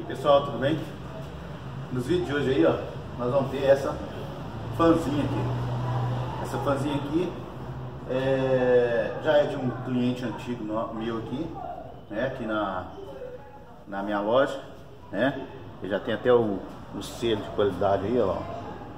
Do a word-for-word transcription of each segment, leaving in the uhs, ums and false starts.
Pessoal, tudo bem? Nos vídeos de hoje aí, ó, nós vamos ter essa fanzinha aqui. Essa fanzinha aqui é, já é de um cliente antigo meu aqui, né? Aqui na, na minha loja, né? Ele já tem até o, o selo de qualidade aí, ó.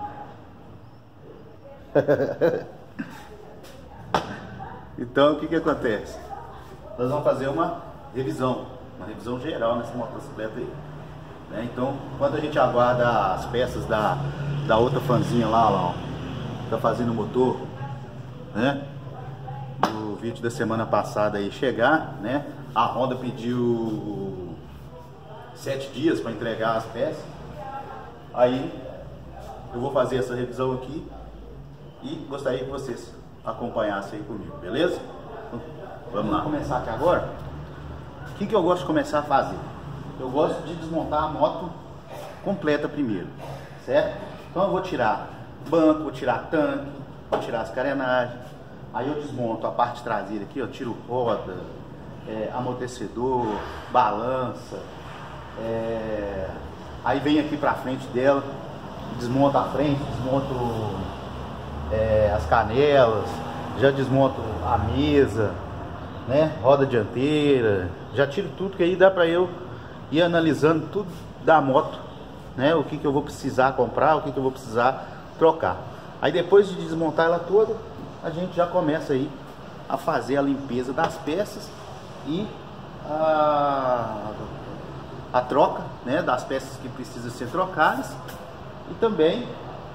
Então, o que que acontece? Nós vamos fazer uma revisão, uma revisão geral nessa motocicleta aí, né? Então, quando a gente aguarda as peças da, da outra fanzinha lá, lá, ó, tá fazendo o motor, né? No vídeo da semana passada aí chegar, né? A Honda pediu sete dias para entregar as peças. Aí eu vou fazer essa revisão aqui e gostaria que vocês acompanhassem aí comigo, beleza? Então, vamos lá. Vamos começar aqui agora. O que que eu gosto de começar a fazer? Eu gosto de desmontar a moto completa primeiro, certo? Então eu vou tirar banco, vou tirar tanque, vou tirar as carenagens. Aí eu desmonto a parte traseira aqui, eu tiro roda, é, amortecedor, balança. É... Aí vem aqui pra frente dela, desmonto a frente, desmonto é, as canelas, já desmonto a mesa, né? Roda dianteira, já tiro tudo, que aí dá pra eu ir analisando tudo da moto, né? O que que eu vou precisar comprar, o que que eu vou precisar trocar. Aí depois de desmontar ela toda, a gente já começa aí a fazer a limpeza das peças e a, a troca, né, das peças que precisam ser trocadas e também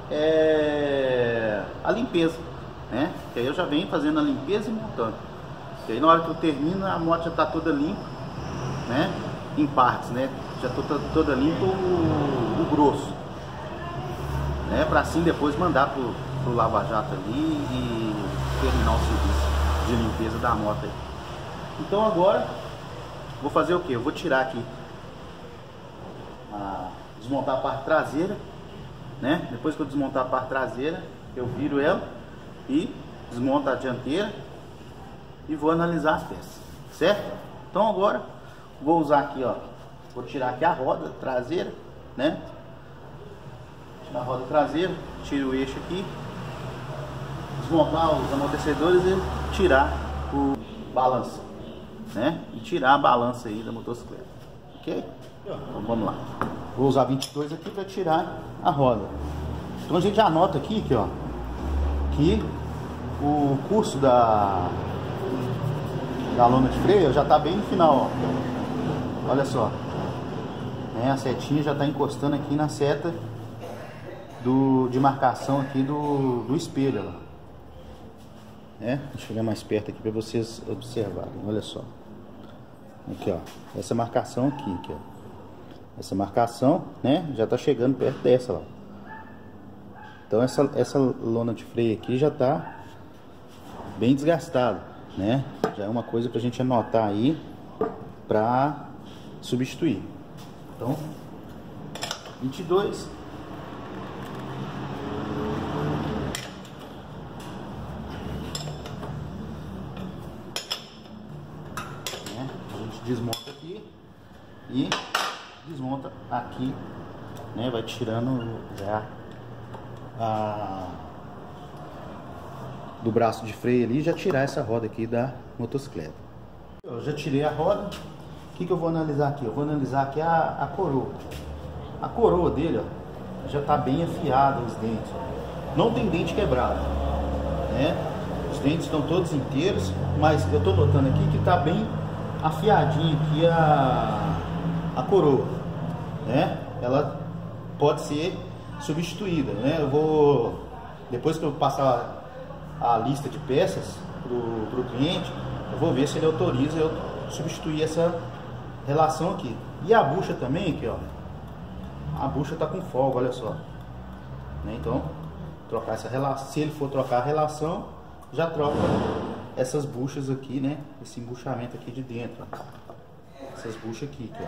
é, a limpeza, né? Que aí eu já venho fazendo a limpeza e montando. E aí na hora que eu termino, a moto já está toda limpa, né? Em partes, né? Já está toda, toda limpa o, o grosso, né? Para assim depois mandar pro, pro Lava Jato ali e terminar o serviço de limpeza da moto aí. Então agora vou fazer o que? Eu vou tirar aqui, a, desmontar a parte traseira, né? Depois que eu desmontar a parte traseira, eu viro ela e desmonto a dianteira e vou analisar as peças, certo? Então agora vou usar aqui, ó, vou tirar aqui a roda traseira, né? Tirar a roda traseira, tiro o eixo aqui, desmontar os amortecedores e tirar o balança, né? E tirar a balança aí da motocicleta, ok? Então vamos lá. Vou usar vinte e dois aqui para tirar a roda. Então a gente já anota aqui, aqui, ó, que o curso da da lona de freio já está bem no final, ó. Olha só, né? A setinha já está encostando aqui na seta do, de marcação aqui do, do espelho, ó. É, deixa eu chegar mais perto aqui para vocês observarem. Olha só, aqui, ó, essa marcação aqui, aqui, ó. Essa marcação, né, já está chegando perto dessa, ó. Então essa, essa lona de freio aqui já está bem desgastada, né? Já é uma coisa para a gente anotar aí para substituir. Então, vinte e dois. Né? A gente desmonta aqui e desmonta aqui, né? Vai tirando já a do braço de freio ali, já tirar essa roda aqui da motocicleta. Eu já tirei a roda. O que que eu vou analisar aqui? Eu vou analisar aqui a, a coroa. A coroa dele, ó, já está bem afiada, os dentes. Não tem dente quebrado, né? Os dentes estão todos inteiros, mas eu estou notando aqui que está bem afiadinho aqui a, a coroa, né? Ela pode ser substituída, né? Eu vou, depois que eu passar a lista de peças pro, pro cliente, eu vou ver se ele autoriza eu substituir essa relação aqui. E a bucha também aqui, ó, a bucha tá com folga, olha só, né? Então trocar essa relação, se ele for trocar a relação, já troca essas buchas aqui, né? Esse embuchamento aqui de dentro, ó. Essas buchas aqui, aqui,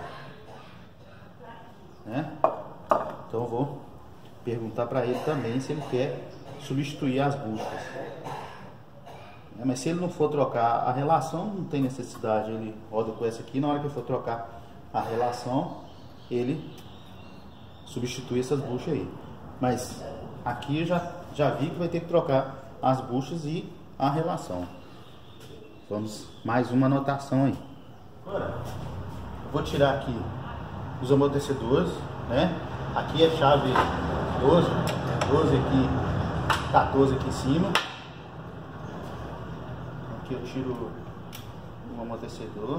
ó, né? Então eu vou perguntar para ele também se ele quer substituir as buchas. Mas se ele não for trocar a relação, não tem necessidade, ele roda com essa aqui. Na hora que eu for trocar a relação, ele substitui essas buchas aí. Mas aqui eu já, já vi que vai ter que trocar as buchas e a relação. Vamos mais uma anotação aí. Agora, vou tirar aqui os amortecedores, né? Aqui é chave doze, doze aqui, quatorze aqui em cima. Aqui eu tiro o amortecedor.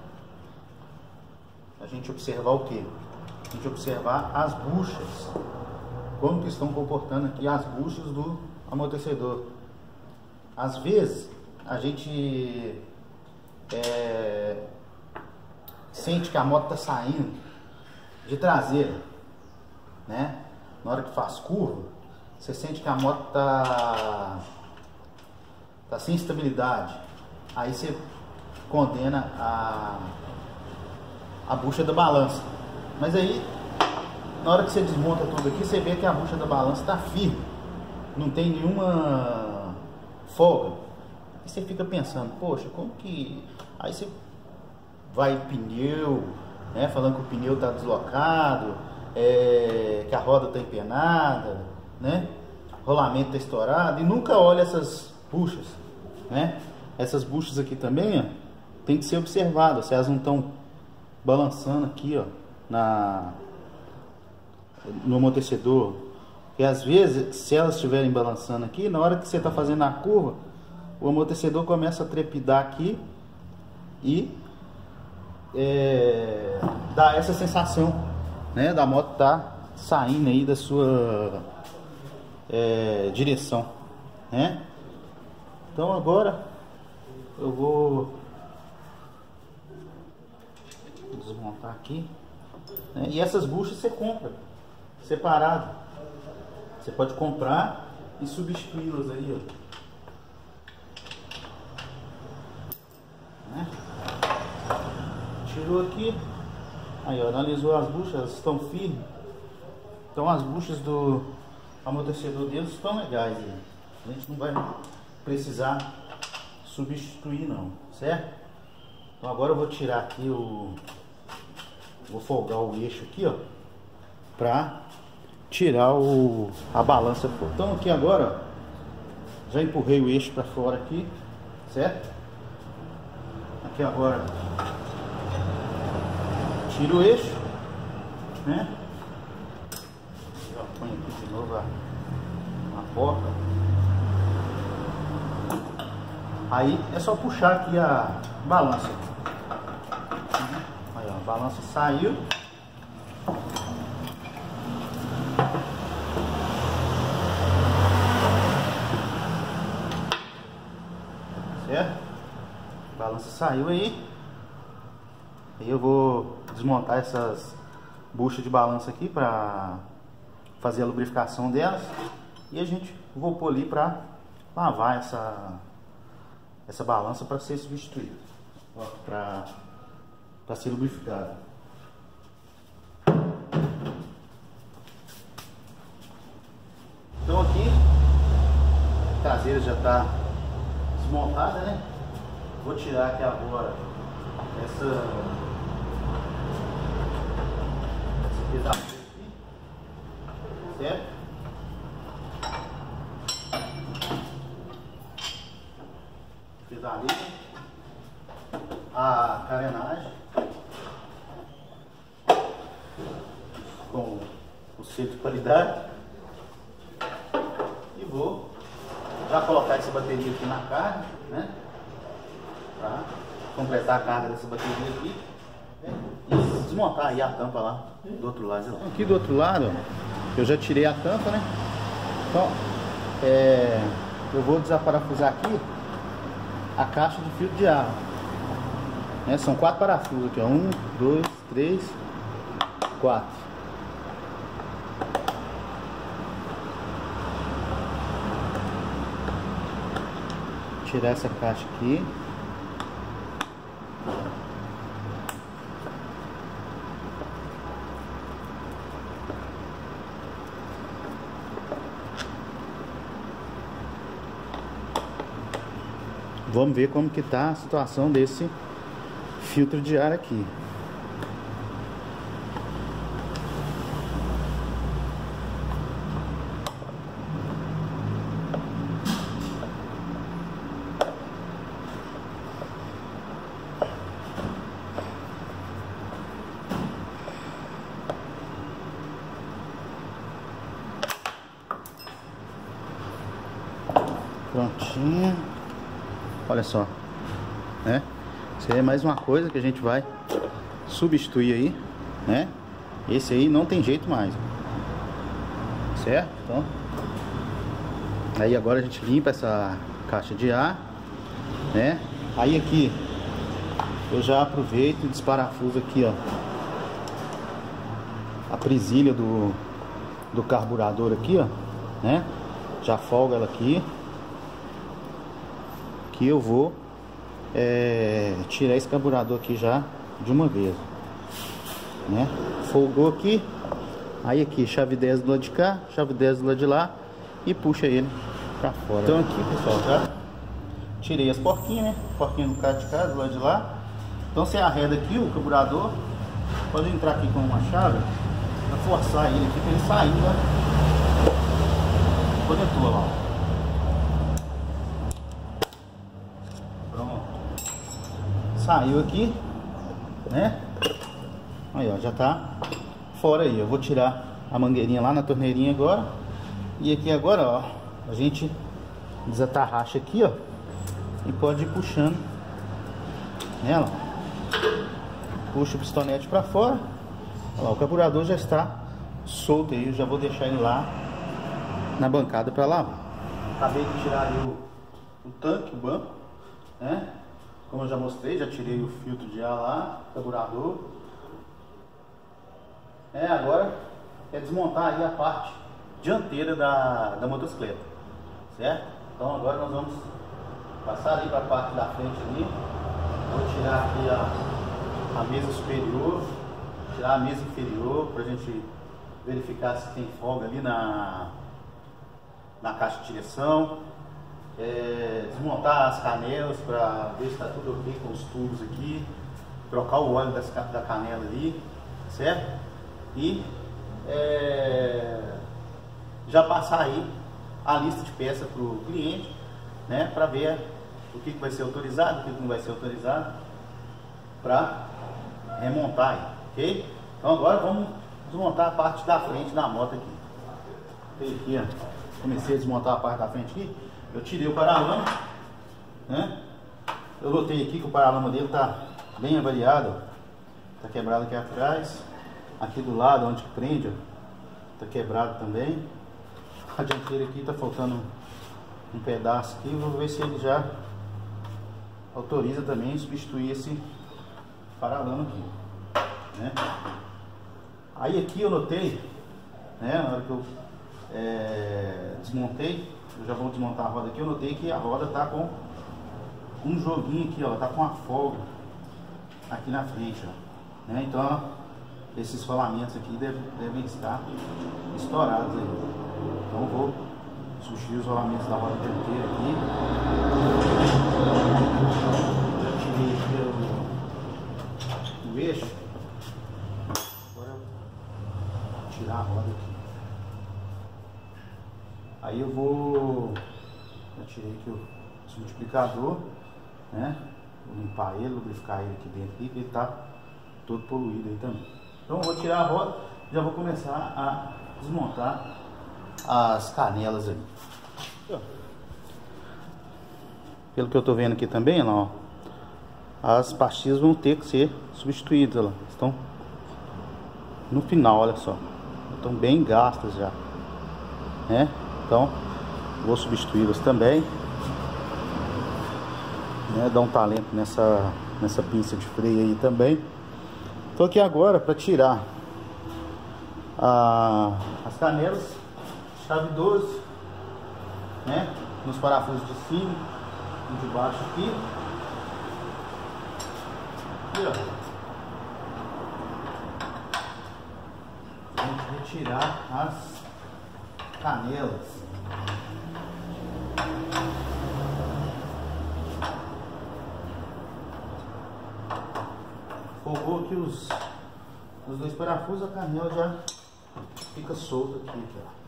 A gente observar o que? A gente observar as buchas. Como que estão comportando aqui as buchas do amortecedor. Às vezes a gente é, sente que a moto está saindo de traseira, né? Na hora que faz curva, você sente que a moto está tá sem estabilidade. Aí você condena a, a bucha da balança. Mas aí, na hora que você desmonta tudo aqui, você vê que a bucha da balança está firme, não tem nenhuma folga. E você fica pensando, poxa, como que... Aí você vai pneu, né, falando que o pneu está deslocado, é, que a roda está empenada, né, rolamento está estourado, e nunca olha essas buchas, né? Essas buchas aqui também, ó, tem que ser observadas, se elas não estão balançando aqui, ó, na, no amortecedor. E às vezes, se elas estiverem balançando aqui, na hora que você está fazendo a curva, o amortecedor começa a trepidar aqui e é, dá essa sensação, né, da moto tá saindo aí da sua é, direção, né? Então agora eu vou desmontar aqui, né? E essas buchas você compra separado. Você pode comprar e substituí-las aí, ó. Né? Tirou aqui, aí ó, analisou as buchas, elas estão firmes. Então as buchas do amortecedor deles estão legais aí. A gente não vai precisar substituir não, certo? Então agora eu vou tirar aqui o... Vou folgar o eixo aqui, ó, pra tirar o... a balança fora. Então aqui agora, ó, já empurrei o eixo pra fora aqui, certo? Aqui agora tiro o eixo, né? Já põe aqui de novo a, a porta. Aí é só puxar aqui a balança. Aí ó, a balança saiu. Certo? A balança saiu aí. Aí eu vou desmontar essas buchas de balança aqui para fazer a lubrificação delas. E a gente vou pôr ali para lavar essa essa balança para ser substituída, para para ser lubrificada. Então aqui a traseira já está desmontada, né? Vou tirar aqui agora essa essa pedaço aqui, certo? Pedalei a carenagem com o selo de qualidade e vou já colocar essa bateria aqui na carga, né? Para completar a carga dessa bateria aqui e desmontar aí a tampa lá do outro lado. Aqui do outro lado eu já tirei a tampa, né? Então é, eu vou desaparafusar aqui a caixa de filtro de ar, né? São quatro parafusos aqui, ó. Um, dois, três, quatro. Tirar essa caixa aqui. Vamos ver como que tá a situação desse filtro de ar aqui. Prontinho. Olha só, né? Isso aí é mais uma coisa que a gente vai substituir aí, né? Esse aí não tem jeito mais, certo? Então, aí agora a gente limpa essa caixa de ar, né? Aí aqui eu já aproveito e desparafuso aqui, ó, a presilha do, do carburador aqui, ó, né? Já folga ela aqui, que eu vou é, tirar esse carburador aqui já de uma vez, né? Folgou aqui, aí aqui chave dez do lado de cá, chave dez do lado de lá e puxa ele pra fora. Então aqui, pessoal, já tirei as porquinhas, né? Porquinha do lado de cá, do lado de lá. Então você arreda aqui o carburador, pode entrar aqui com uma chave pra forçar ele aqui pra ele sair, né? Conector lá. Pronto. Saiu aqui, né? Aí, ó, já tá fora aí. Eu vou tirar a mangueirinha lá na torneirinha agora. E aqui agora, ó, a gente desatarracha aqui, ó, e pode ir puxando ela. Puxa o pistonete para fora. Olha lá, o carburador já está solto aí. Eu já vou deixar ele lá na bancada para lavar. Acabei de tirar aí o, o tanque, o banco, né? Como eu já mostrei, já tirei o filtro de ar lá, carburador. É, agora é desmontar aí a parte dianteira da, da motocicleta, certo? Então agora nós vamos passar ali para a parte da frente ali. Vou tirar aqui a, a mesa superior, tirar a mesa inferior para a gente verificar se tem folga ali na, na caixa de direção. É, desmontar as canelas para ver se está tudo ok com os tubos aqui, trocar o óleo das, da canela ali, certo? E é, já passar aí a lista de peças para o cliente, né, para ver o que, que vai ser autorizado, o que, que não vai ser autorizado, para remontar aí, ok? Então agora vamos desmontar a parte da frente da moto aqui. Aqui, ó, comecei a desmontar a parte da frente aqui. Eu tirei o paralama, né? Eu notei aqui que o paralama dele tá bem avariado, tá quebrado aqui atrás, aqui do lado onde que prende, ó, tá quebrado também. A dianteira aqui tá faltando um pedaço aqui, vou ver se ele já autoriza também substituir esse paralama aqui, né? Aí aqui eu notei, né, na hora que eu é, desmontei, eu já vou desmontar a roda aqui, eu notei que a roda tá com um joguinho aqui, ó, tá com uma folga aqui na frente, ó, né? Então esses rolamentos aqui devem, devem estar estourados aí. Então eu vou substituir os rolamentos da roda dianteira aqui. Já tirei aqui o, o eixo. Agora eu vou tirar a roda aqui. Aí eu vou, já tirei aqui o multiplicador, né? Vou limpar ele, lubrificar ele aqui dentro, aqui, que ele tá todo poluído aí também. Então eu vou tirar a roda, já vou começar a desmontar as canelas aí. Pelo que eu tô vendo aqui também, ó, as pastilhas vão ter que ser substituídas, ó, estão no final, olha só, estão bem gastas já, né? Então, vou substituí-las também, né? Dar um talento nessa, nessa pinça de freio aí também. Estou aqui agora para tirar a, as canelas, chave doze, né? Nos parafusos de cima e de baixo aqui. Aqui, ó. Vamos retirar as canelas. Folgou aqui os, os dois parafusos, a canela já fica solta aqui,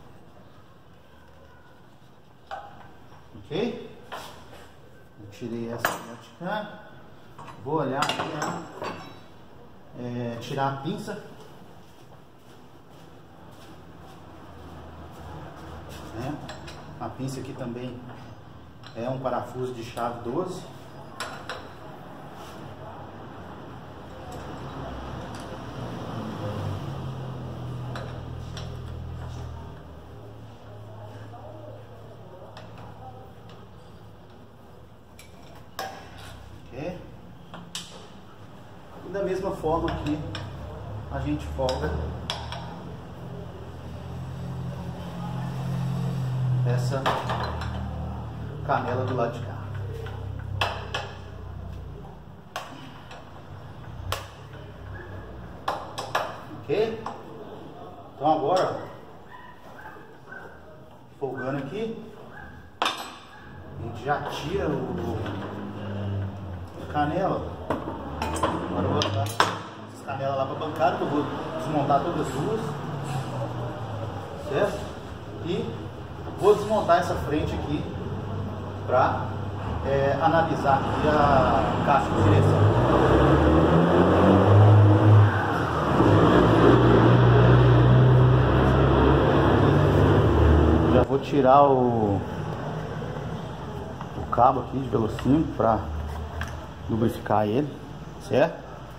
ó. Ok? Eu tirei essa de cá. Vou olhar aqui, é, tirar a pinça. Né? A pinça aqui também é um parafuso de chave doze. Okay. E da mesma forma que a gente folga essa canela do lado de cá. Ok? Então agora, folgando aqui, a gente já tira o a canela. Agora eu vou botar essas canelas lá para a bancada, que eu vou desmontar todas as duas, certo? E vou desmontar essa frente aqui para é, analisar aqui a caixa de direção. Já vou tirar o, o cabo aqui de velocímetro para lubrificar ele, certo?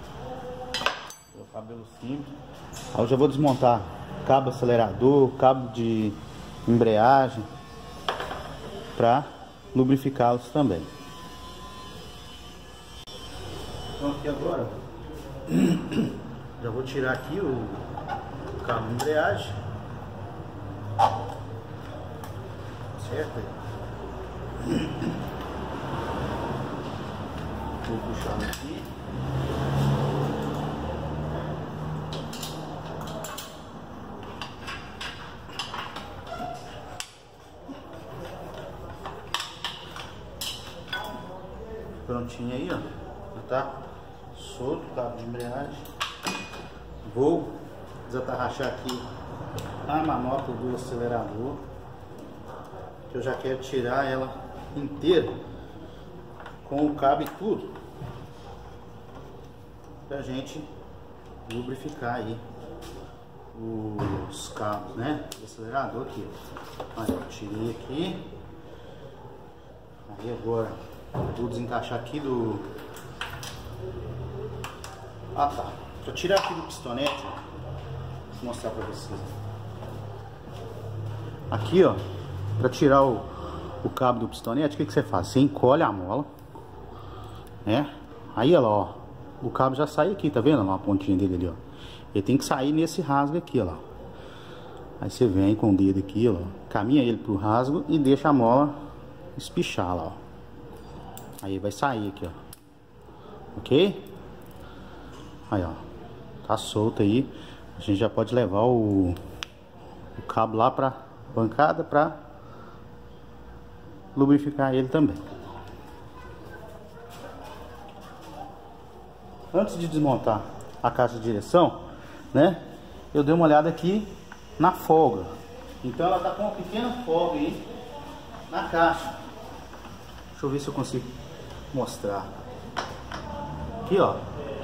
O cabo de velocímetro. Aí eu já vou desmontar cabo acelerador, cabo de embreagem para lubrificá-los também. Então aqui agora já vou tirar aqui o cabo de embreagem, certo? Vou puxar aqui. Prontinho aí, ó. Já tá solto o cabo de embreagem. Vou desatarrachar aqui a manopla do acelerador, que eu já quero tirar ela inteira com o cabo e tudo, pra gente lubrificar aí os cabos, né, do acelerador aqui. Aí eu tirei aqui. Aí agora vou desencaixar aqui do... Ah tá, vou tirar aqui do pistonete, vou mostrar pra vocês. Aqui, ó, pra tirar o, o cabo do pistonete, o que que você faz? Você encolhe a mola, né? Aí, ó, ó, o cabo já sai aqui, tá vendo? Ó, a pontinha dele ali, ó. Ele tem que sair nesse rasgo aqui, ó. Aí você vem com o dedo aqui, ó, caminha ele pro rasgo e deixa a mola espichar lá, ó. Aí vai sair aqui, ó. Ok? Aí, ó. Tá solto aí. A gente já pode levar o, o cabo lá pra bancada pra lubrificar ele também. Antes de desmontar a caixa de direção, né? Eu dei uma olhada aqui na folga. Então ela tá com uma pequena folga aí na caixa. Deixa eu ver se eu consigo mostrar. Aqui, ó.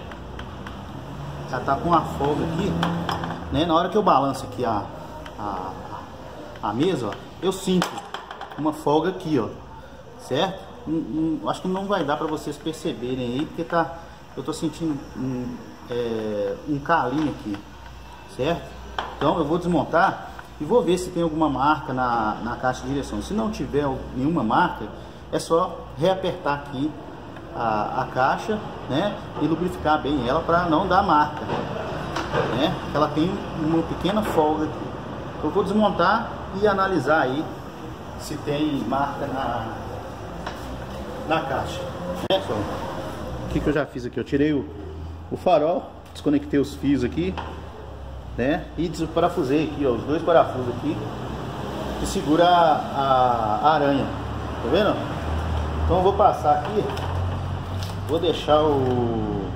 Já tá com uma folga aqui, né? Na hora que eu balanço aqui a, a, a mesa, ó, eu sinto uma folga aqui, ó. Certo? Um, um, acho que não vai dar pra vocês perceberem aí, porque tá, eu tô sentindo um, é, um calinho aqui, certo? Então eu vou desmontar e vou ver se tem alguma marca na, na caixa de direção. Se não tiver nenhuma marca, é só reapertar aqui a, a caixa, né, e lubrificar bem ela para não dar marca, né? Ela tem uma pequena folga aqui. Eu vou desmontar e analisar aí se tem marca na, na caixa, né? O que que eu já fiz aqui? Eu tirei o, o farol, desconectei os fios aqui, né, e desparafusei aqui, ó, os dois parafusos aqui que segura a, a aranha, tá vendo? Então eu vou passar aqui, vou deixar o,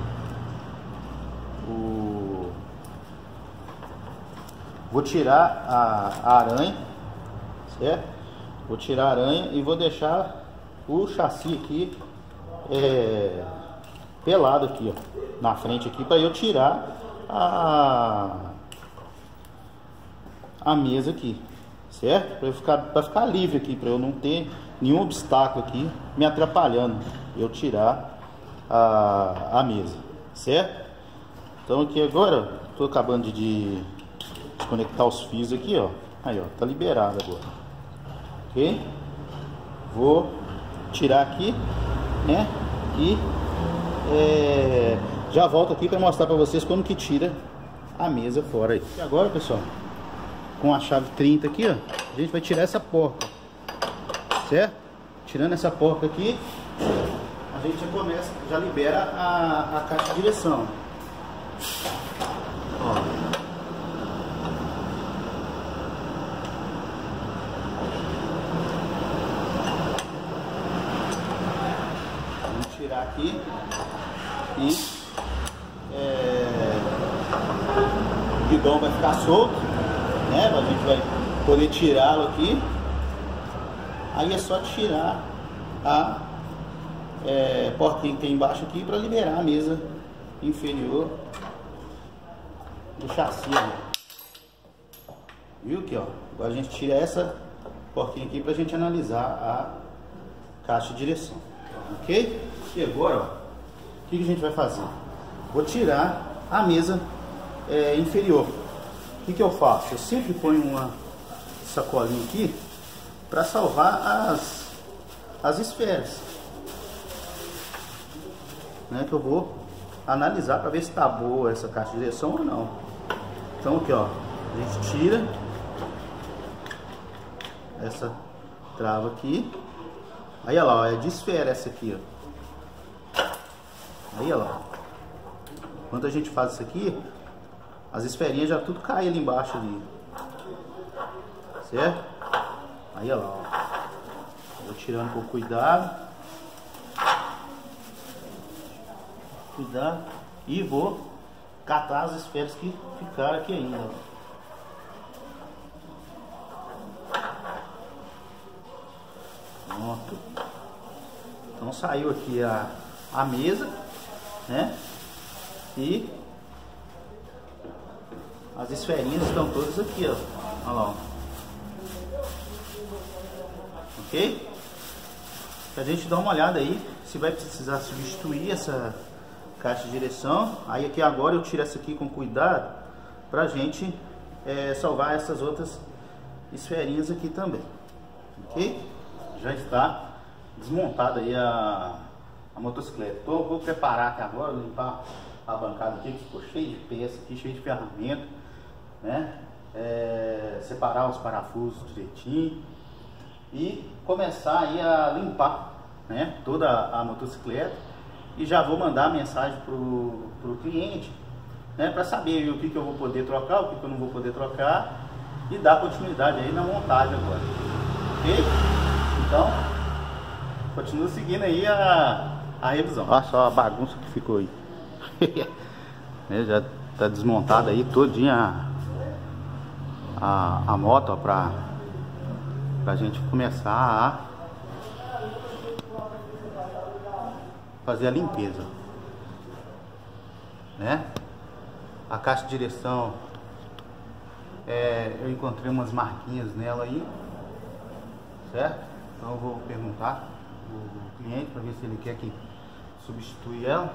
o vou tirar a, a aranha, certo? Vou tirar a aranha e vou deixar o chassi aqui é, pelado aqui, ó, na frente aqui, para eu tirar a a mesa aqui, certo? Para ficar, para ficar livre aqui, para eu não ter nenhum obstáculo aqui me atrapalhando, eu tirar a, a mesa, certo? Então aqui agora, estou acabando de, de conectar os fios aqui, ó. Aí, ó, tá liberado agora, ok? Vou tirar aqui, né? E é, já volto aqui para mostrar para vocês como que tira a mesa fora aí. E agora, pessoal, com a chave trinta aqui, ó, a gente vai tirar essa porca, certo? Tirando essa porca aqui, a gente já começa, já libera a, a caixa de direção. Ó. Vamos tirar aqui e é, o guidão vai ficar solto, né? A gente vai poder tirá-lo aqui. Aí é só tirar a é, porquinha que tem embaixo aqui para liberar a mesa inferior do chassi, ó. Viu aqui, ó? Agora a gente tira essa porquinha aqui pra gente analisar a caixa de direção, ok? E agora, ó, o que, que a gente vai fazer? Vou tirar a mesa é, inferior. O que, que eu faço? Eu sempre ponho uma sacolinha aqui para salvar as, as esferas, né? Que eu vou analisar para ver se tá boa essa caixa de direção ou não. Então aqui, ó, a gente tira essa trava aqui. Aí olha lá, ó, é de esfera essa aqui, ó. Aí olha lá. Quando a gente faz isso aqui, as esferinhas já tudo cai ali embaixo ali, certo? Aí olha lá, ó. Vou tirando com cuidado. Cuidado. E vou catar as esferas que ficaram aqui ainda, ó. Pronto. Então saiu aqui a, a mesa, né? E as esferinhas estão todas aqui, ó. Olha lá, ó. Ok? Pra gente dar uma olhada aí se vai precisar substituir essa caixa de direção. Aí aqui agora eu tiro essa aqui com cuidado pra gente é, salvar essas outras esferinhas aqui também, ok? Já está desmontada aí a, a motocicleta. Então eu vou preparar aqui agora, limpar a bancada aqui que ficou cheia de peça aqui, cheia de ferramenta, né? É, separar os parafusos direitinho e começar aí a limpar, né, toda a motocicleta. E já vou mandar a mensagem pro, pro cliente, né, para saber o que, que eu vou poder trocar, o que, que eu não vou poder trocar, e dar continuidade aí na montagem agora, ok? Então, continua seguindo aí a, a revisão. Olha só a bagunça que ficou aí. Já tá desmontada aí todinha a, a, a moto, ó, pra, pra gente começar a fazer a limpeza, né? A caixa de direção, é, eu encontrei umas marquinhas nela aí, certo? Então eu vou perguntar o cliente para ver se ele quer que substitui ela.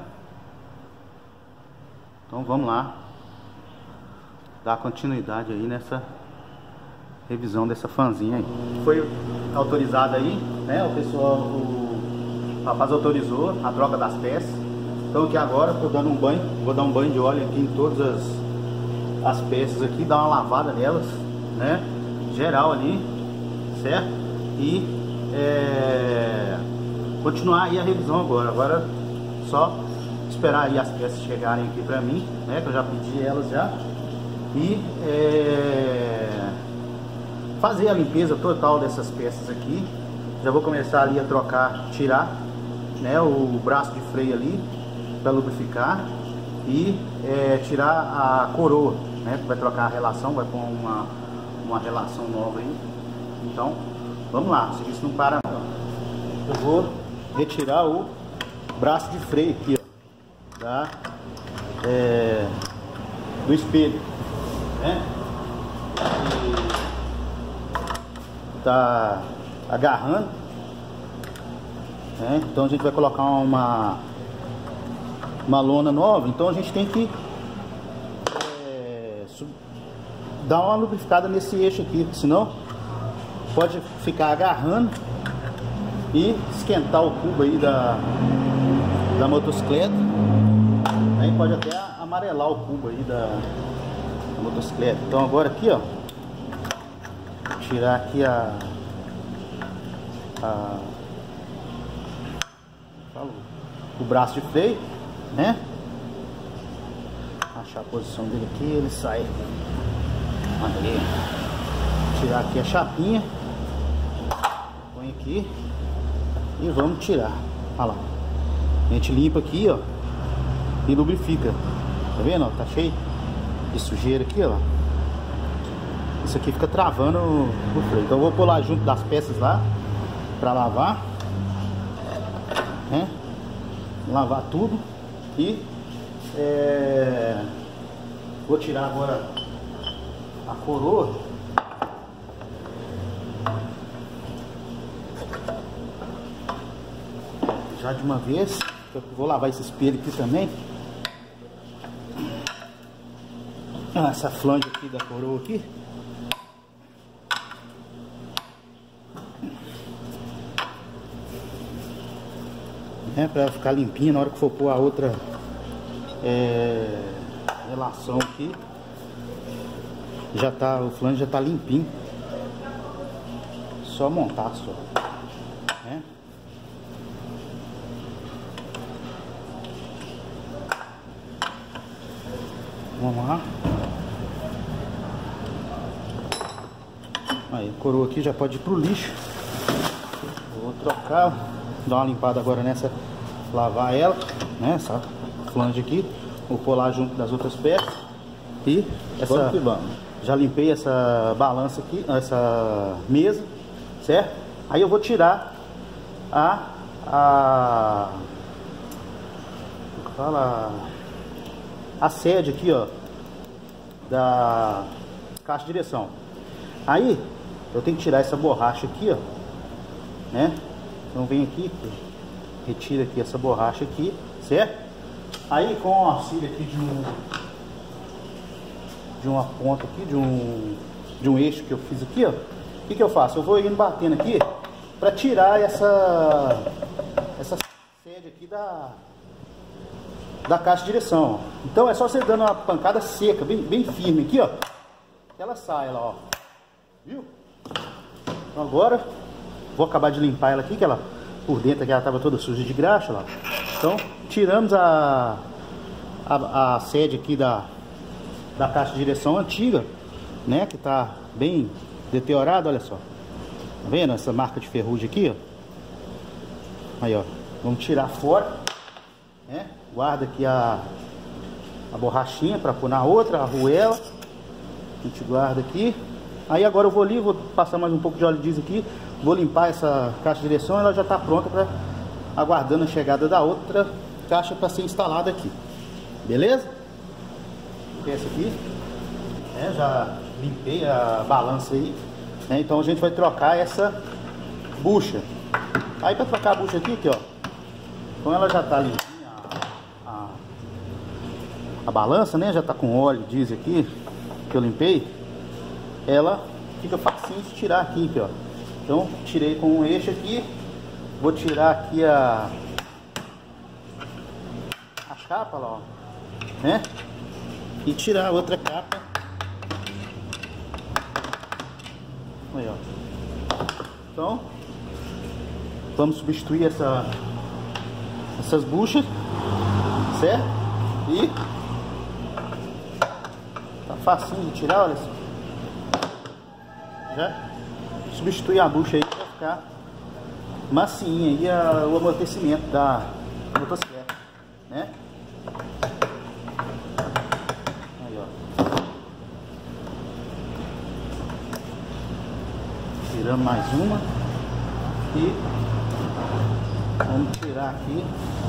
Então vamos lá dar continuidade aí nessa revisão dessa fanzinha aí. Foi autorizada aí, né? O pessoal, o rapaz autorizou a troca das peças. Então aqui agora estou dando um banho, vou dar um banho de óleo aqui em todas as, as peças aqui, dar uma lavada nelas, né? Geral ali, certo? E é, continuar aí a revisão agora. Agora só esperar aí as peças chegarem aqui pra mim, né? Que eu já pedi elas já. E é, fazer a limpeza total dessas peças aqui. Já vou começar ali a trocar, tirar, né, o braço de freio ali para lubrificar e é, tirar a coroa, né? Que vai trocar a relação, vai pôr uma, uma relação nova aí. Então vamos lá, o serviço não para não. Eu vou retirar o braço de freio aqui, ó, da, é, do espelho, né? tá agarrando, né? Então a gente vai colocar uma uma lona nova, então a gente tem que é, dar uma lubrificada nesse eixo aqui, senão pode ficar agarrando e esquentar o cubo aí da, da motocicleta, aí pode até amarelar o cubo aí da, da motocicleta. Então agora aqui, ó, tirar aqui a, a o braço de freio, né? Achar a posição dele aqui, ele sai. Aí, tirar aqui a chapinha, põe aqui e vamos tirar. Olha lá, a gente limpa aqui, ó, e lubrifica. Tá vendo? Ó, tá cheio de sujeira aqui, ó. Isso aqui fica travando o freio. Então eu vou pôr lá junto das peças lá pra lavar, né? Lavar tudo e é, vou tirar agora a coroa. Já de uma vez. Eu vou lavar esse espelho aqui também. Essa flange aqui da coroa aqui. É, para ficar limpinha na hora que for pôr a outra é, relação aqui, já tá, o flange já tá limpinho, só montar só, né? Vamos lá. Aí a coroa aqui já pode ir pro lixo. Vou trocar, dar uma limpada agora nessa, lavar ela, né? Essa flange aqui, vou pôr lá junto das outras peças. E essa, vamos que vamos. Já limpei essa balança aqui, essa mesa, certo? Aí eu vou tirar a a fala a sede aqui, ó, da caixa de direção. Aí eu tenho que tirar essa borracha aqui, ó, né? Então vem aqui, retira aqui essa borracha aqui, certo? Aí com o auxílio aqui de um de uma ponta aqui, de um de um eixo que eu fiz aqui, ó, o que que eu faço? Eu vou indo batendo aqui para tirar essa essa sede aqui da da caixa de direção. Então é só você dando uma pancada seca, bem, bem firme aqui, ó, que ela sai lá, ó. Viu? Então agora vou acabar de limpar ela aqui, que ela por dentro aqui ela estava toda suja de graxa lá. Então tiramos a a, a sede aqui da da caixa de direção antiga, né, que tá bem deteriorada, olha só. Tá vendo essa marca de ferrugem aqui, ó? Aí, ó, vamos tirar fora, né? Guarda aqui a a borrachinha para pôr na outra, a arruela. A gente guarda aqui. Aí agora eu vou ali, vou passar mais um pouco de óleo diesel aqui, vou limpar essa caixa de direção, ela já está pronta para aguardando a chegada da outra caixa para ser instalada aqui. Beleza? Essa aqui, né, já limpei a balança aí, né, então a gente vai trocar essa bucha. Aí para trocar a bucha aqui, aqui, ó, então ela já está limpinha, a, a, a balança, né, já está com óleo diesel aqui, que eu limpei, ela fica facinho de tirar aqui, aqui, ó. Então tirei com um eixo aqui, vou tirar aqui a a capa lá, ó, né? E tirar a outra capa. Aí, ó. Então vamos substituir essa essas buchas, certo? E tá facinho de tirar, olha só. Já substituir a bucha aí para ficar macinha e a, o amortecimento da motocicleta, né? Aí, ó. Tirando mais uma e vamos tirar aqui.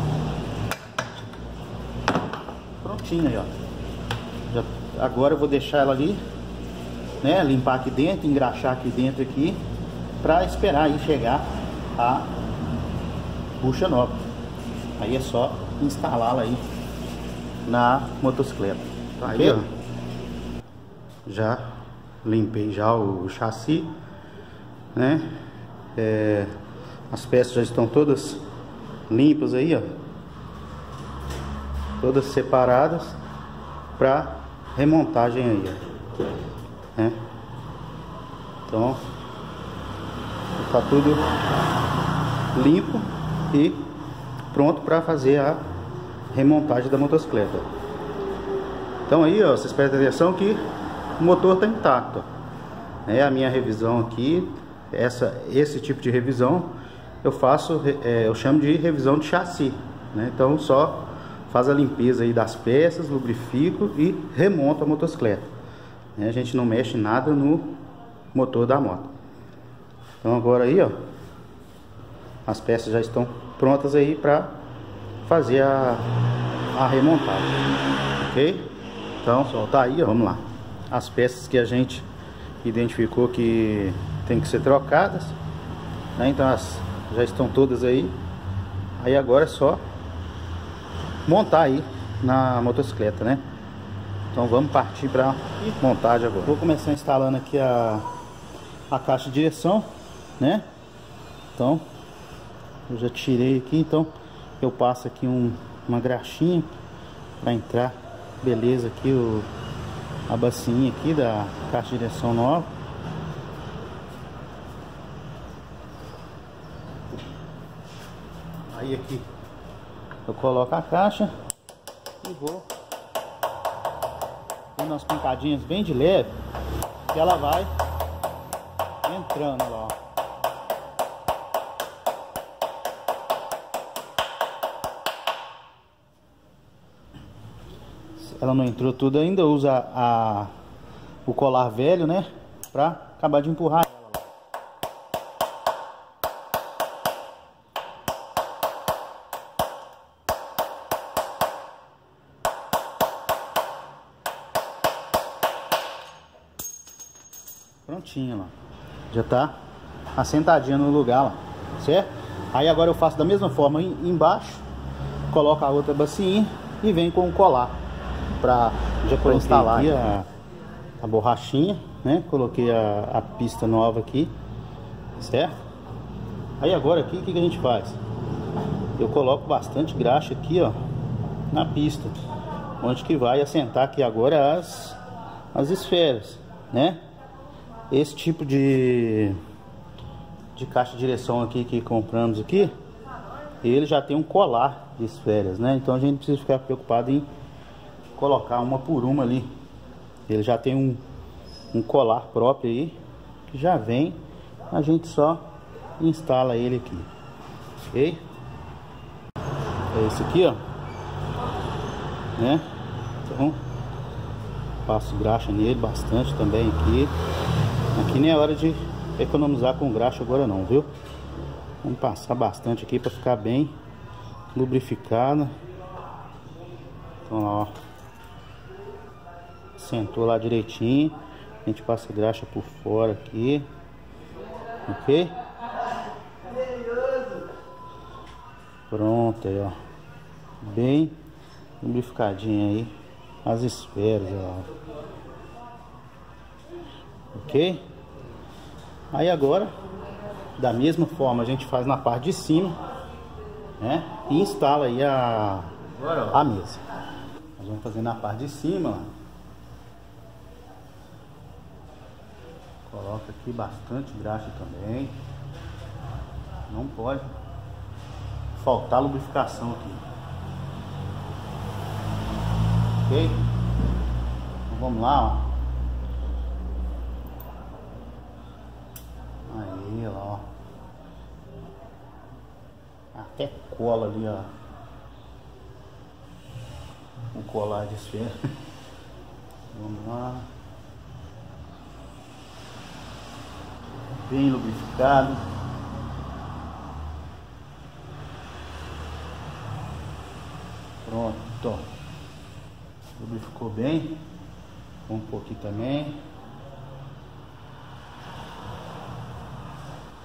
Prontinho aí, ó. Já, agora eu vou deixar ela ali, né, limpar aqui dentro, engraxar aqui dentro aqui para esperar aí chegar a bucha nova. Aí é só instalá-la aí na motocicleta. Tá aí, ó. Já limpei já o chassi, né? É, as peças já estão todas limpas aí, ó. Todas separadas para remontagem aí, ó. Né? Então tá tudo limpo e pronto para fazer a remontagem da motocicleta. Então aí, ó, vocês prestem atenção que o motor está intacto. É a minha revisão aqui, essa, esse tipo de revisão eu faço, é, eu chamo de revisão de chassi, né? Então só faz a limpeza aí das peças, lubrifico e remonto a motocicleta. A gente não mexe nada no motor da moto. Então agora aí, ó, as peças já estão prontas aí para fazer a, a remontagem, ok? Então soltar aí, ó, vamos lá. As peças que a gente identificou que tem que ser trocadas, né? Então as já estão todas aí. Aí agora é só montar aí na motocicleta, né? Então vamos partir para montagem agora. Vou começar instalando aqui a, a caixa de direção, né? Então eu já tirei aqui, então eu passo aqui um, uma graxinha para entrar, beleza, aqui o, a bacinha aqui da caixa de direção nova. Aí aqui eu coloco a caixa e vou dando umas pancadinhas bem de leve, que ela vai entrando lá, ó. Se ela não entrou tudo ainda, usa a, o colar velho, né, pra acabar de empurrar ela lá. Prontinha lá, já tá assentadinha no lugar lá, certo? Aí agora eu faço da mesma forma embaixo, coloco a outra bacinha e vem com o colar para já para instalar aqui a, a borrachinha, né? Coloquei a, a pista nova aqui, certo? Aí agora aqui o que, que a gente faz? Eu coloco bastante graxa aqui, ó, na pista, onde que vai assentar aqui agora as as esferas, né? Esse tipo de, de caixa de direção aqui que compramos aqui, ele já tem um colar de esferas, né? Então a gente não precisa ficar preocupado em colocar uma por uma ali. Ele já tem um, um colar próprio aí, que já vem, a gente só instala ele aqui, ok? É esse aqui, ó, né? Então passo graxa nele bastante também aqui. Aqui nem é hora de economizar com graxa agora não, viu? Vamos passar bastante aqui para ficar bem lubrificado. Então, ó, sentou lá direitinho. A gente passa graxa por fora aqui, ok? Pronto aí, ó, bem lubrificadinho aí as esferas, ó. Ok? Aí agora, da mesma forma, a gente faz na parte de cima, né? E instala aí a, a mesa. Nós vamos fazer na parte de cima, ó. Coloca aqui bastante graxa também. Não pode faltar lubrificação aqui. Ok? Então vamos lá, ó. Aí, ó. Até cola ali, ó. O colar de esfera. Vamos lá. Bem lubrificado. Pronto. Lubrificou bem. Um pouquinho também.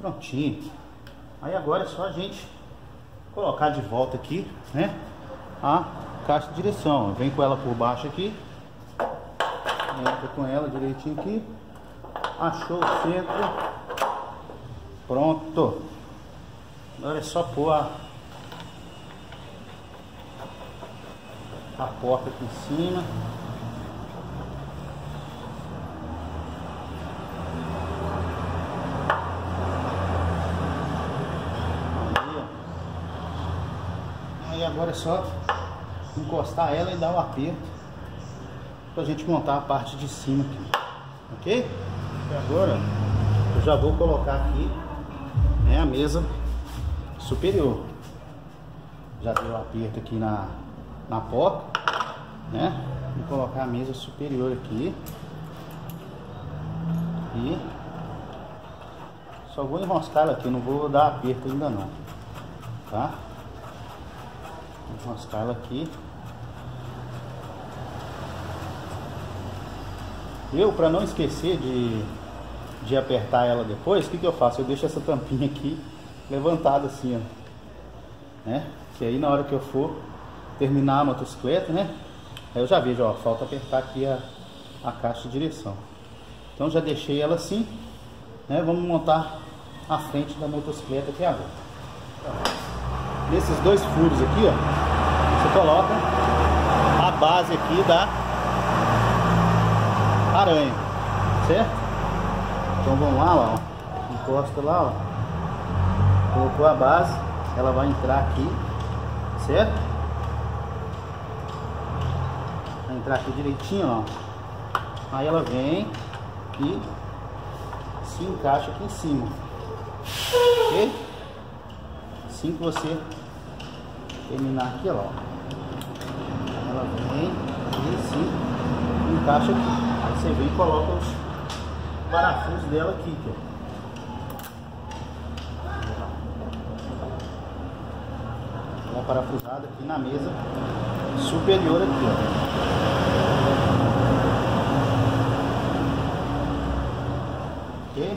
Prontinho. Aí agora é só a gente colocar de volta aqui, né, a caixa de direção. Vem com ela por baixo aqui, entra com ela direitinho aqui, achou o centro, pronto. Agora é só pôr a, a porta aqui em cima. Aí agora é só encostar ela e dar o aperto pra gente montar a parte de cima aqui, ok? E agora eu já vou colocar aqui, né, a mesa superior. Já deu o aperto aqui na, na porta, né? Vou colocar a mesa superior aqui e só vou enroscar ela aqui, não vou dar aperto ainda não, tá? Vou enroscar ela aqui. Eu, para não esquecer de, de apertar ela depois, o que, que eu faço? Eu deixo essa tampinha aqui levantada assim, ó, né? Que aí na hora que eu for terminar a motocicleta, né? Aí eu já vejo, ó, falta apertar aqui a, a caixa de direção. Então já deixei ela assim, né? Vamos montar a frente da motocicleta aqui agora. Então, nesses dois furos aqui, ó, você coloca a base aqui da aranha, certo? Então vamos lá, ó, encosta lá, ó, colocou a base, ela vai entrar aqui, certo? Vai entrar aqui direitinho, ó. Aí ela vem e se encaixa aqui em cima, ok? Assim que você terminar aqui, ó, ela vem e se encaixa aqui. Aí você vem e coloca os parafusos dela aqui, ó. Uma parafusada aqui na mesa superior aqui, ó. Ok?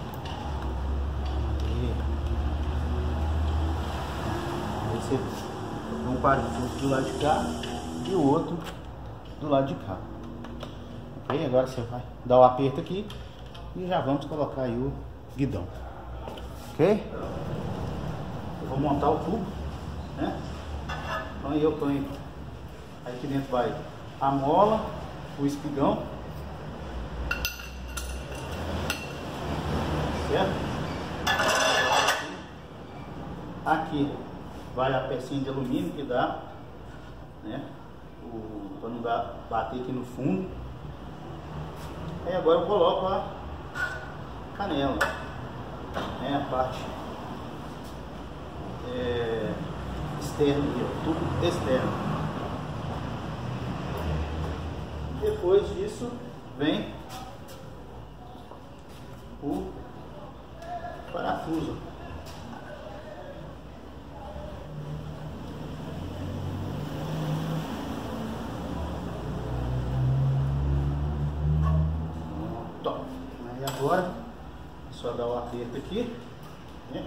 Aí você tem um parafuso do lado de cá e o outro do lado de cá. Ok? Agora você vai dar o aperto aqui e já vamos colocar aí o guidão. Ok? Eu vou montar o tubo, né? Então aí eu ponho, aí aqui dentro vai a mola, o espigão, certo? Aqui vai a pecinha de alumínio que dá, né? Para não dar, bater aqui no fundo. Aí agora eu coloco a canela, né? A parte é, externa aqui, ó, tubo externo. Depois disso vem o parafuso. Top. Aí agora é só dar o aperto aqui, né?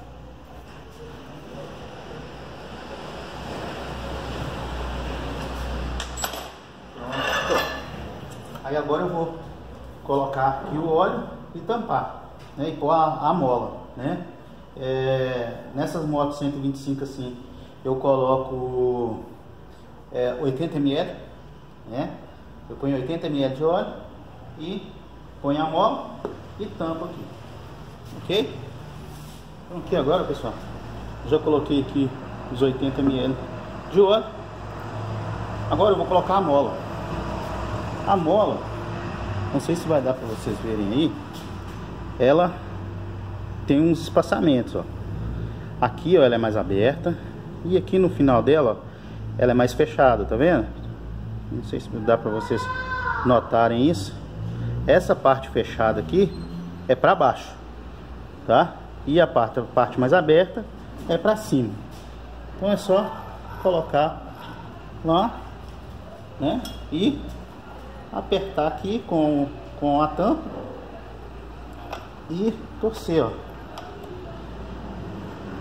Aí agora eu vou colocar aqui o óleo e tampar, né, e pôr a, a mola, né? É, nessas motos cento e vinte e cinco assim, eu coloco é, oitenta mililitros, né? Eu ponho oitenta mililitros de óleo e ponho a mola e tampo aqui, ok? Então aqui agora, pessoal, já coloquei aqui os oitenta mililitros de óleo. Agora eu vou colocar a mola. A mola, não sei se vai dar para vocês verem aí, ela tem uns espaçamentos, ó. Aqui, ó, ela é mais aberta e aqui no final dela, ó, ela é mais fechada, tá vendo? Não sei se dá para vocês notarem isso. Essa parte fechada aqui é para baixo, tá? E a parte, a parte mais aberta é para cima. Então é só colocar lá, né? E apertar aqui com, com a tampa e torcer, ó.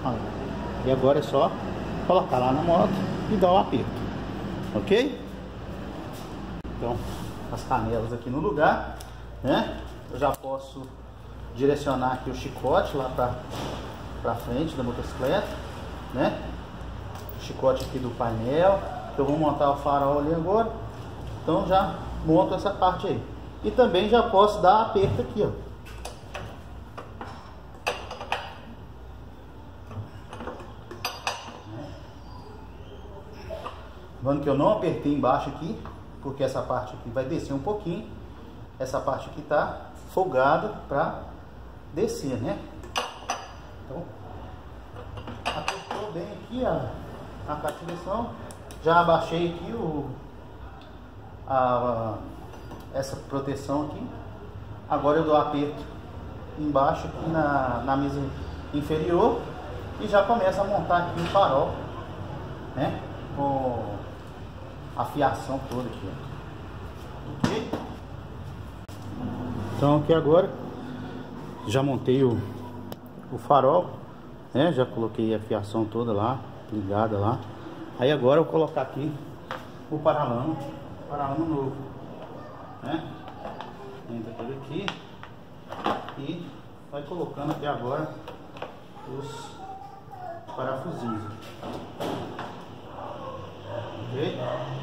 Olha lá. E agora é só colocar lá na moto e dar o aperto, ok? Então, as canelas aqui no lugar, né? Eu já posso direcionar aqui o chicote lá para para frente da motocicleta, né? O chicote aqui do painel, que eu vou montar o farol ali agora. Então já monto essa parte aí. E também já posso dar aperto aqui, ó. Vendo que eu não apertei embaixo aqui, porque essa parte aqui vai descer um pouquinho. Essa parte aqui tá folgada para descer, né? Então, apertou bem aqui a, a caixa de direção. Já abaixei aqui o, a, a, essa proteção aqui. Agora eu dou aperto embaixo aqui na, na mesa inferior e já começo a montar aqui o farol, né? Com a fiação toda aqui, ó. Ok? Então aqui agora já montei o, o farol, né? Já coloquei a fiação toda lá, ligada lá. Aí agora eu vou colocar aqui o paralama, paralama novo, né? Entra por aqui e vai colocando aqui agora os parafusinhos. Ok?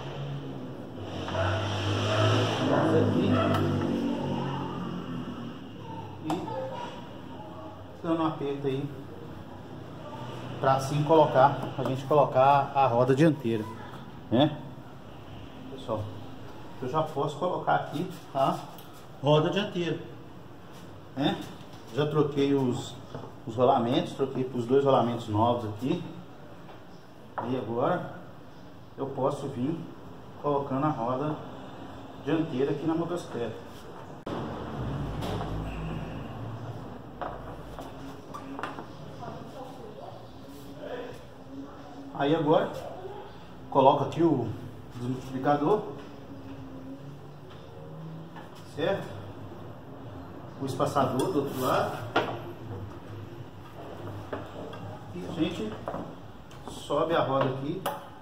Vamos aqui e dando um aperto aí para assim colocar, a gente colocar a roda dianteira, né? Pessoal, eu já posso colocar aqui a roda dianteira, né? Já troquei os, os rolamentos, troquei para os dois rolamentos novos aqui. E agora eu posso vir colocando a roda dianteira aqui na motocicleta. Aí agora coloco aqui o desmultiplicador, certo? O espaçador do outro lado e a gente sobe a roda aqui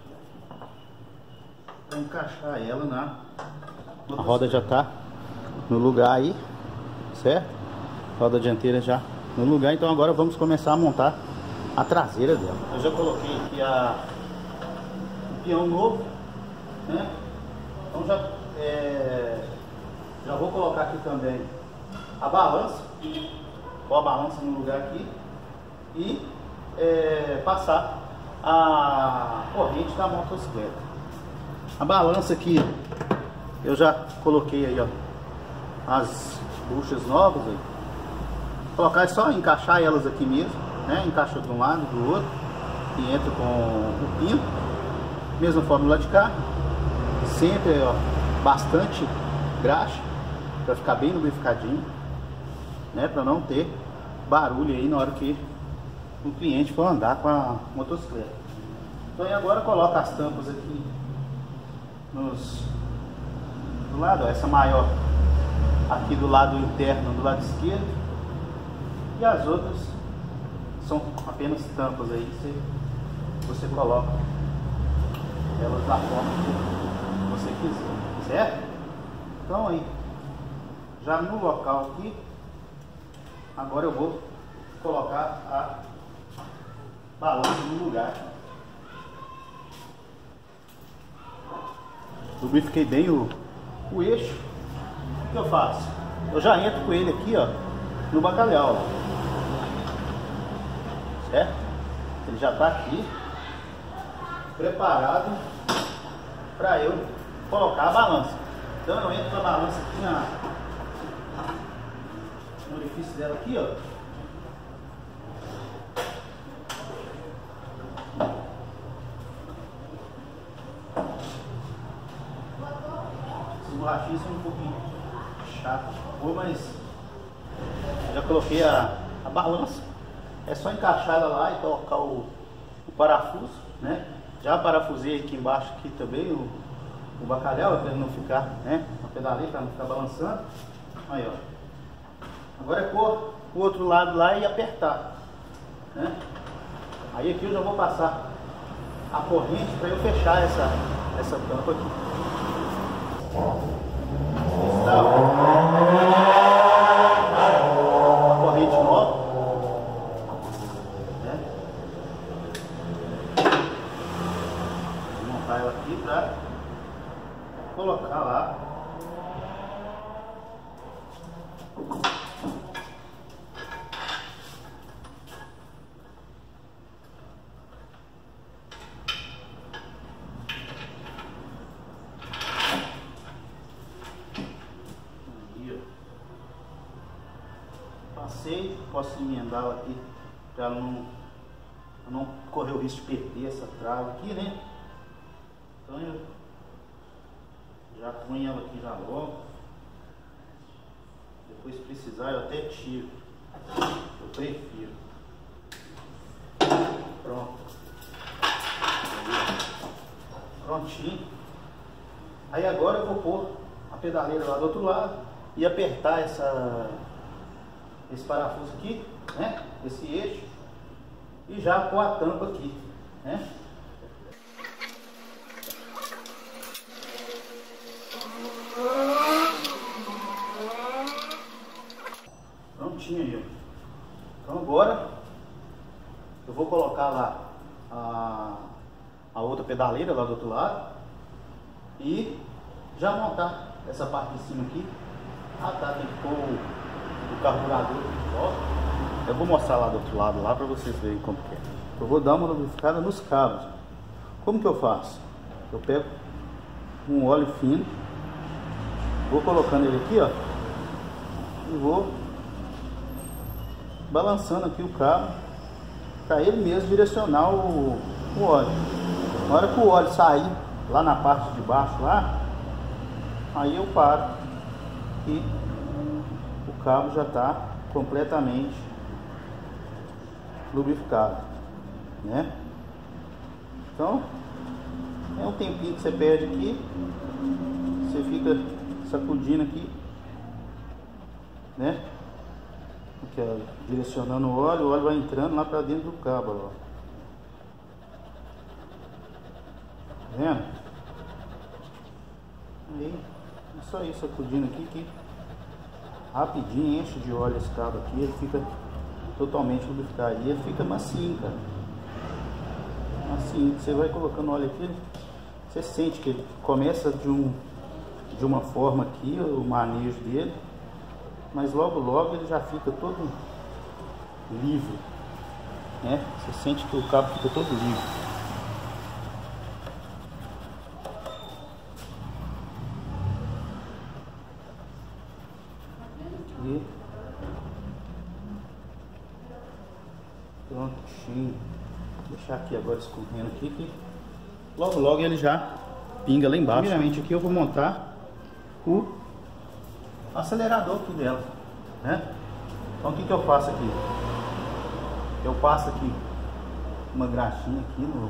para encaixar ela na... A roda já está no lugar aí, certo? Roda dianteira já no lugar, então agora vamos começar a montar a traseira dela. Eu já coloquei aqui a, o peão novo, né? Então já, é, já vou colocar aqui também a balança, pôr a balança no lugar aqui e é, passar a corrente da motocicleta. A balança aqui eu já coloquei aí, ó, as buchas novas aí. Colocar é só encaixar elas aqui mesmo, né? Encaixa de um lado, do outro e entra com o pino. Mesma fórmula de cá. Sempre, ó, bastante graxa para ficar bem lubrificadinho, né? Para não ter barulho aí na hora que o cliente for andar com a motocicleta. Então, e agora coloca as tampas aqui nos, do lado, ó, essa maior aqui do lado interno, do lado esquerdo, e as outras são apenas tampas aí, você, você coloca elas da forma que você quiser, certo? Então aí, já no local aqui, agora eu vou colocar a balança no lugar. Lubrifiquei bem o, o eixo. O que eu faço? Eu já entro com ele aqui, ó, no bacalhau, ó. Certo? Ele já está aqui preparado para eu colocar a balança. Então eu entro com a balança aqui na, no orifício dela aqui, ó. Esses borrachinhos são um pouquinho chatos, mas já coloquei a, a balança. É só encaixar ela lá e colocar o, o parafuso, né? Já parafusei aqui embaixo aqui também o, o bacalhau, para ele não ficar, né? A pedaleira para não ficar balançando. Aí, ó. Agora é pôr o outro lado lá e apertar, né? Aí aqui eu já vou passar a corrente para eu fechar essa, essa tampa aqui. Está, a corrente nova, né? Vou montar ela aqui para colocar lá. Passei, posso emendá-la aqui para ela não, pra não correr o risco de perder essa trava aqui, né? Então eu já ponho ela aqui já logo. Depois se precisar eu até tiro. Eu prefiro. Pronto. Prontinho. Aí agora eu vou pôr a pedaleira lá do outro lado e apertar essa, esse parafuso aqui, né? Esse eixo, e já pôr a tampa aqui, né? Prontinho aí, ó. Então agora eu vou colocar lá a, a outra pedaleira lá do outro lado e já montar essa parte de cima aqui. Ah tá, tem que pôr o, o carburador aqui de volta. Eu vou mostrar lá do outro lado lá para vocês verem como que é. Eu vou dar uma lubrificada nos cabos. Como que eu faço? Eu pego um óleo fino, vou colocando ele aqui, ó, e vou balançando aqui o cabo para ele mesmo direcionar o, o óleo. Na hora que o óleo sair lá na parte de baixo lá, aí eu paro e o cabo já está completamente lubrificado, né? Então é um tempinho que você perde aqui, você fica sacudindo aqui, né? Aqui, ó, direcionando o óleo, o óleo vai entrando lá para dentro do cabo, ó. Tá vendo? Aí, é só isso, sacudindo aqui que rapidinho enche de óleo esse cabo aqui, ele fica totalmente lubrificado e ele fica macio, cara. Macio, você vai colocando óleo aqui, você sente que ele começa de, um, de uma forma aqui, o manejo dele, mas logo logo ele já fica todo livre, né? Você sente que o cabo fica todo livre. Aqui. Prontinho. Vou deixar aqui agora escorrendo aqui, que logo logo ele já pinga lá embaixo. Primeiramente aqui eu vou montar o acelerador aqui dela, né? Então o que que eu faço aqui? Eu passo aqui uma graxinha aqui no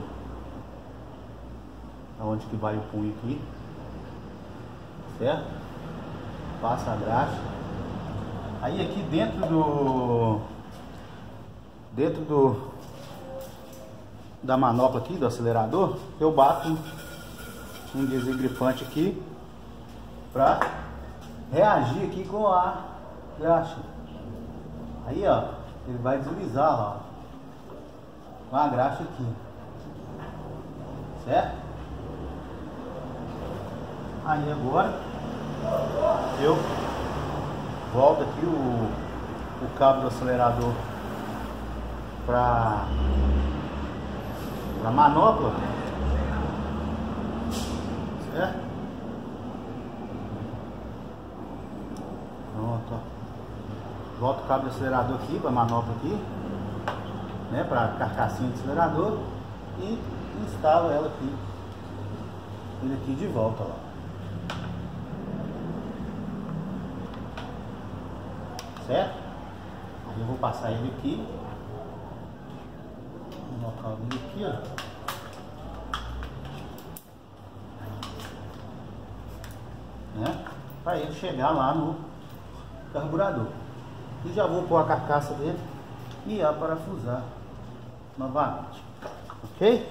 aonde que vai o punho aqui, certo? Passa a graxa. Aí aqui dentro do dentro do da manopla aqui do acelerador, eu bato um desengrifante aqui para reagir aqui com a graxa. Aí ó, ele vai deslizar lá, ó, com a graxa aqui, certo? Aí agora eu volto aqui o, o cabo do acelerador para a manopla, certo? Pronto, ó. Volto o cabo do acelerador aqui para a manopla aqui, né, para a carcassinha do acelerador, e instalo ela aqui, ele aqui de volta, ó. Certo? Aí eu vou passar ele aqui, no local dele aqui, ó. Né? Para ele chegar lá no carburador. E já vou pôr a carcaça dele e a parafusar novamente, ok?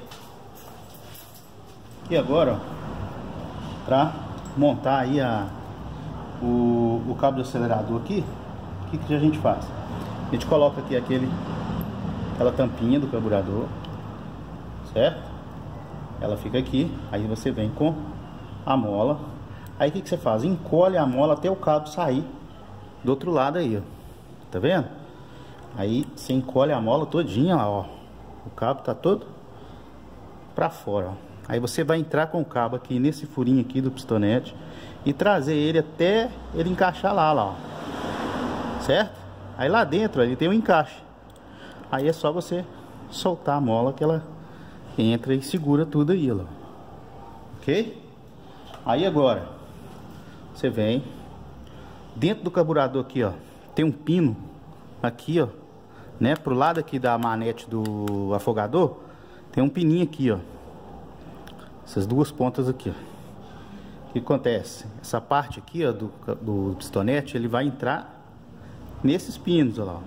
E agora, ó, para montar aí a, o, o cabo do acelerador aqui, o que, que a gente faz? A gente coloca aqui aquele, aquela tampinha do carburador, certo? Ela fica aqui, aí você vem com a mola, aí o que, que você faz? Encolhe a mola até o cabo sair do outro lado aí, ó, tá vendo? Aí você encolhe a mola todinha lá, ó, o cabo tá todo pra fora, ó. Aí você vai entrar com o cabo aqui nesse furinho aqui do pistonete e trazer ele até ele encaixar lá, lá, ó. Certo? Aí lá dentro ele tem um encaixe. Aí é só você soltar a mola que ela entra e segura tudo aí, ó. Ok? Aí agora você vem dentro do carburador aqui, ó. Tem um pino aqui, ó, né? Pro lado aqui da manete do afogador tem um pininho aqui, ó. Essas duas pontas aqui, ó. O que acontece? Essa parte aqui, ó, do, do pistonete, ele vai entrar nesses pinos, olha lá,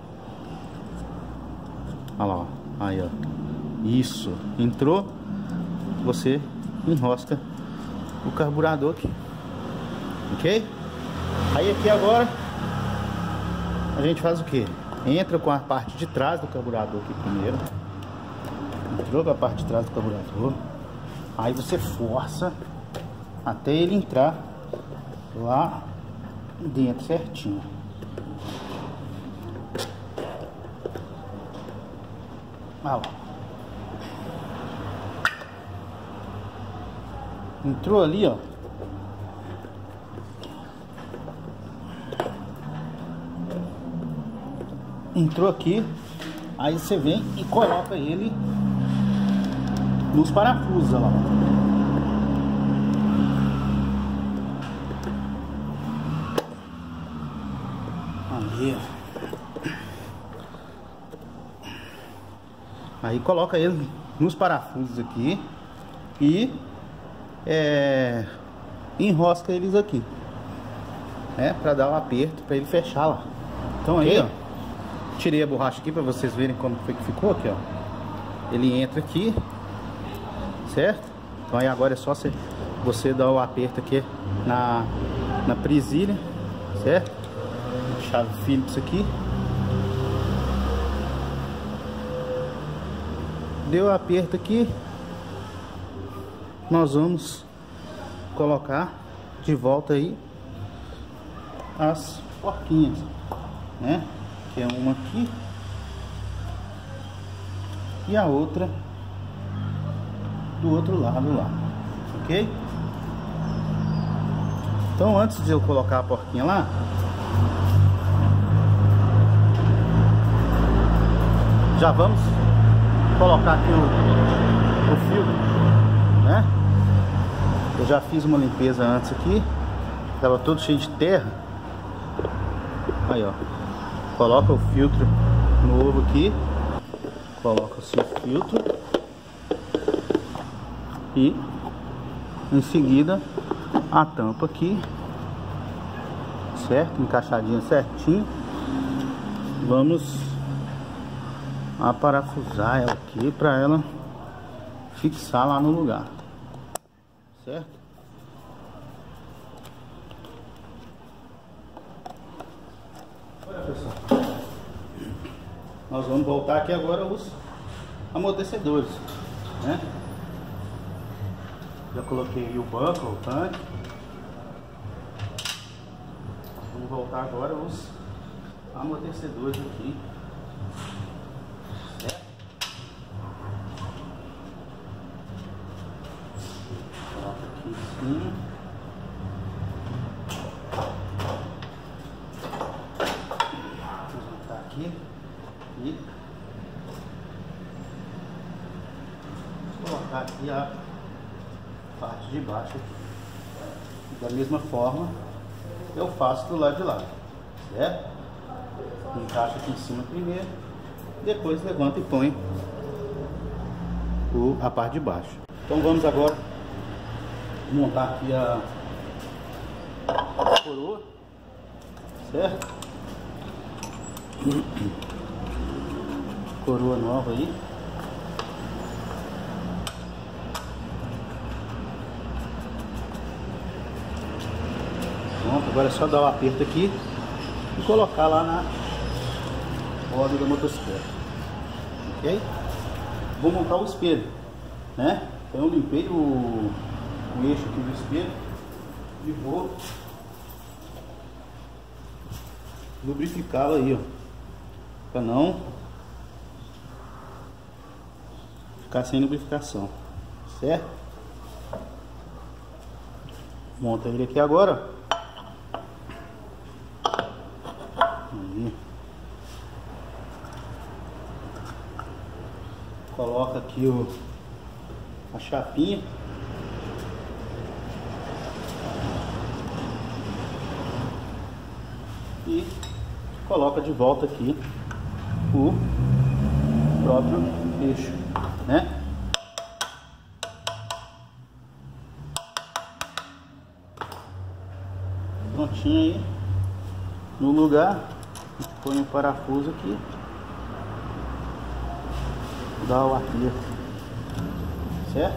ó. Olha lá, ó. Aí, ó. Isso. Entrou, você enrosca o carburador aqui. Ok? Aí aqui agora a gente faz o que? Entra com a parte de trás do carburador aqui primeiro. Entrou com a parte de trás do carburador. Aí você força até ele entrar lá dentro certinho. Ah lá. Entrou ali, ó. Entrou aqui. Aí você vem e coloca ele nos parafusos, olha lá. Aí, aí coloca ele nos parafusos aqui e é, enrosca eles aqui, né, para dar um aperto para ele fechar lá. Então aí, ó, tirei a borracha aqui para vocês verem como foi que ficou aqui, ó. Ele entra aqui, certo? Então aí agora é só você, você dar o aperto aqui na, na presilha, certo? Chave Phillips aqui. Deu o aperto aqui. Nós vamos colocar de volta aí as porquinhas, né? Que é uma aqui e a outra do outro lado lá, ok? Então antes de eu colocar a porquinha lá, já vamos colocar aqui o, o filtro, né? Eu já fiz uma limpeza antes aqui, tava todo cheio de terra. Aí, ó, coloca o filtro novo aqui, coloca o seu filtro e em seguida a tampa aqui, certo? Encaixadinha certinho. Vamos aparafusar ela aqui para ela fixar lá no lugar, certo? Olha, pessoal, nós vamos voltar aqui agora os amortecedores, né? Já coloquei aí o banco, o tanque. Vamos voltar agora os amortecedores aqui. Certo? Coloca aqui em cima. Vou juntar aqui e colocar aqui a parte de baixo aqui. Da mesma forma eu faço do lado de lá, certo? Encaixa aqui em cima primeiro, depois levanta e põe o, a parte de baixo. Então vamos agora montar aqui a, a coroa, certo? Coroa nova aí, pronto. Agora é só dar o aperto aqui e colocar lá na roda da motocicleta. Ok? Vou montar o espelho, né? Então eu limpei o, o eixo aqui do espelho e vou lubrificá-lo aí, ó, para não ficar sem lubrificação, certo? Monta ele aqui agora. Aí. Coloca aqui o, a chapinha. E coloca de volta aqui o próprio eixo, né? Prontinho aí no lugar. Põe um parafuso aqui, dá o aperto, certo?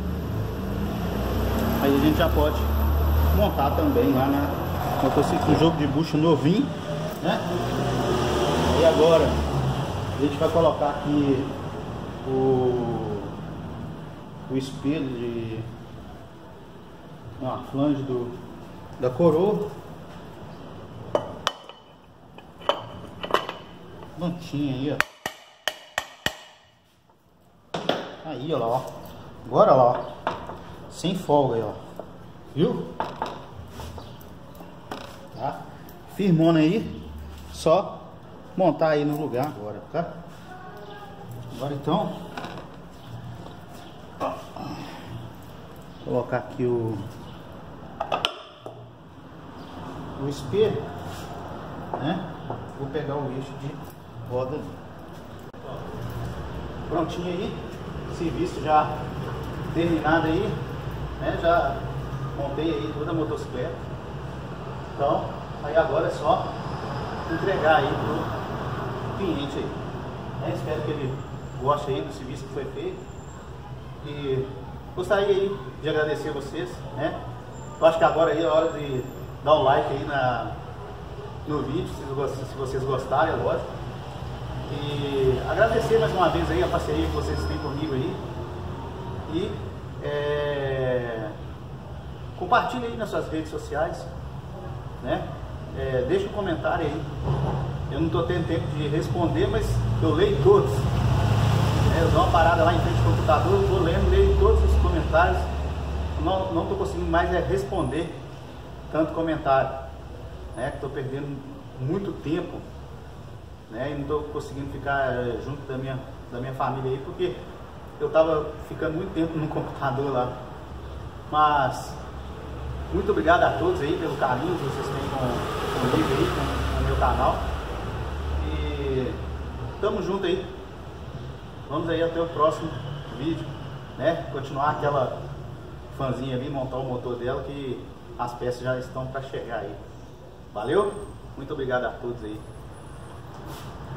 Aí a gente já pode montar também lá na motocicleta, um jogo de bucha novinho, né? E agora a gente vai colocar aqui o, o espelho de não, a flange do, da coroa. Prontinho aí, ó. Aí, ó lá, ó. Agora lá, ó. Sem folga aí, ó. Viu? Tá? Firmona aí. Só montar aí no lugar agora, tá? Agora então, ó, colocar aqui o o espelho, né? Vou pegar o eixo de roda ali. Prontinho aí, serviço já terminado aí, né? Já montei aí toda a motocicleta. Então, aí agora é só entregar aí pro cliente aí, né? Espero que ele goste aí do serviço que foi feito. E gostaria aí de agradecer a vocês, né? Eu acho que agora aí é a hora de dar um like aí na, no vídeo, se, se vocês gostarem, é lógico. E agradecer mais uma vez aí a parceria que vocês têm comigo aí. E é, compartilhe aí nas suas redes sociais, né? É, deixa um comentário aí. Eu não estou tendo tempo de responder, mas eu leio todos. É, eu dou uma parada lá em frente ao computador, vou lendo, leio todos os comentários. Não não estou conseguindo mais é responder tanto comentário, né? Estou perdendo muito tempo, né? E não estou conseguindo ficar é, junto da minha, da minha família aí, porque eu estava ficando muito tempo no computador lá. Mas muito obrigado a todos aí pelo carinho que vocês têm com, comigo aí, com, com o meu canal. E tamo junto aí. Vamos aí até o próximo vídeo, né? Continuar aquela fãzinha ali, montar o motor dela, que as peças já estão para chegar aí. Valeu? Muito obrigado a todos aí.